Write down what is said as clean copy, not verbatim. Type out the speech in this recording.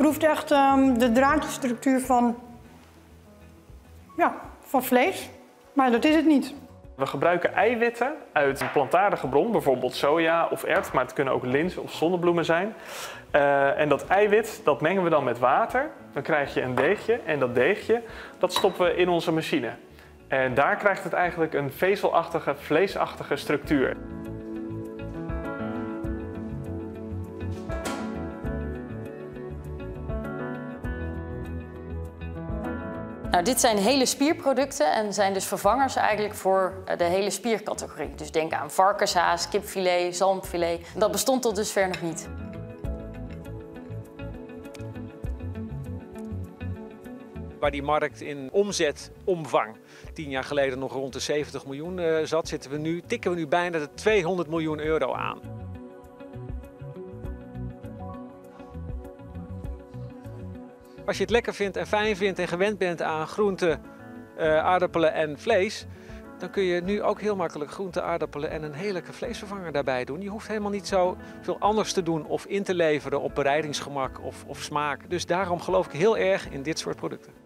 proeft echt de draadjesstructuur van vlees, maar dat is het niet. We gebruiken eiwitten uit een plantaardige bron, bijvoorbeeld soja of ert, maar het kunnen ook linzen of zonnebloemen zijn. En dat eiwit, dat mengen we dan met water. Dan krijg je een deegje en dat deegje, dat stoppen we in onze machine. En daar krijgt het eigenlijk een vezelachtige, vleesachtige structuur. Nou, dit zijn hele spierproducten en zijn dus vervangers eigenlijk voor de hele spiercategorie. Dus denk aan varkenshaas, kipfilet, zalmfilet. Dat bestond tot dusver nog niet. Waar die markt in omzetomvang 10 jaar geleden nog rond de 70 miljoen zat, tikken we nu bijna de 200 miljoen euro aan. Als je het lekker vindt en fijn vindt en gewend bent aan groenten, aardappelen en vlees, dan kun je nu ook heel makkelijk groenten, aardappelen en een heerlijke vleesvervanger daarbij doen. Je hoeft helemaal niet zo veel anders te doen of in te leveren op bereidingsgemak of smaak. Dus daarom geloof ik heel erg in dit soort producten.